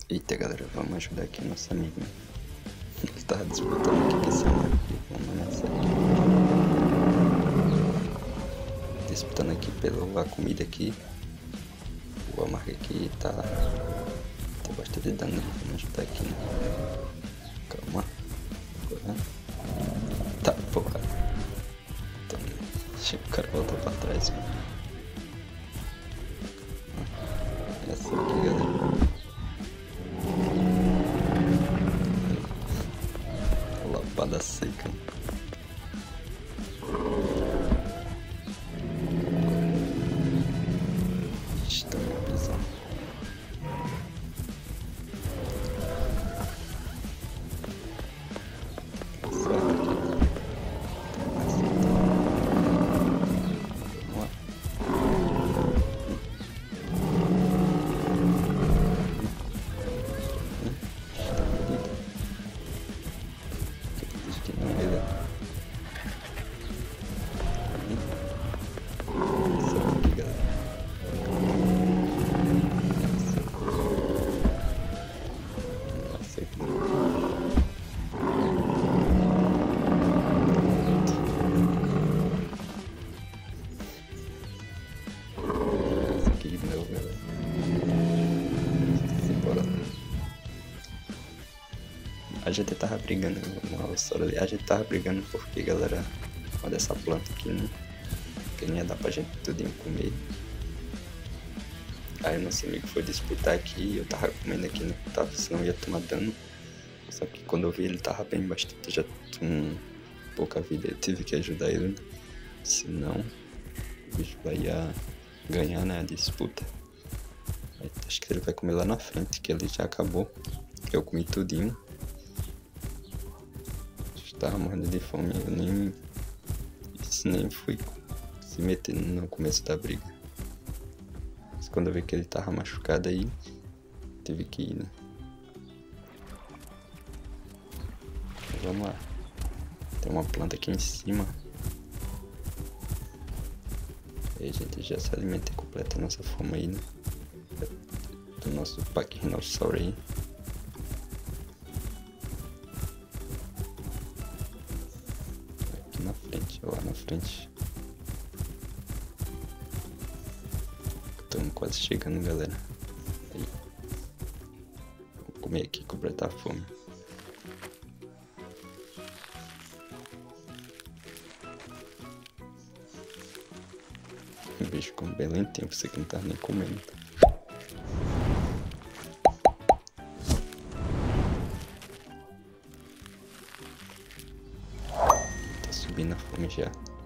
Eita galera, vamos ajudar aqui a nossa amiga. Ele tá disputando aqui com esse amor aqui. Vamos nessa aqui. Disputando aqui pela comida aqui. O Amarga aqui tá bastante dano, né? Vamos ajudar aqui, né? Calma. Agora. Tá, porra. Então, deixa o cara voltar pra trás, mano. Essa aqui, galera. Lapada seca. Está na prisão. A gente tava brigando, uma história ali, a gente tava brigando porque, galera, olha essa planta aqui, né? Que nem ia dar pra gente tudinho comer. Aí nosso amigo foi disputar aqui e eu tava comendo aqui, né? Tava, senão ia tomar dano. Só que quando eu vi ele tava bem bastante, já com pouca vida, eu tive que ajudar ele, né? Senão o bicho vai ganhar, né, a disputa. Aí, acho que ele vai comer lá na frente, que ele já acabou. Eu comi tudinho. Tava morrendo de fome, eu nem fui se meter no começo da briga. Mas quando eu vi que ele tava machucado aí, tive que ir, né? Então, vamos lá. Tem uma planta aqui em cima. Aí a gente já se alimenta e completa a nossa fome aí, né? Do nosso Pachyrhinosaur aí. Na frente, lá na frente. Estamos quase chegando, galera. Aí. Vou comer aqui, completar a fome. O bicho ficou bem lentinho, você que não tá nem comendo. Tá subindo a fome já.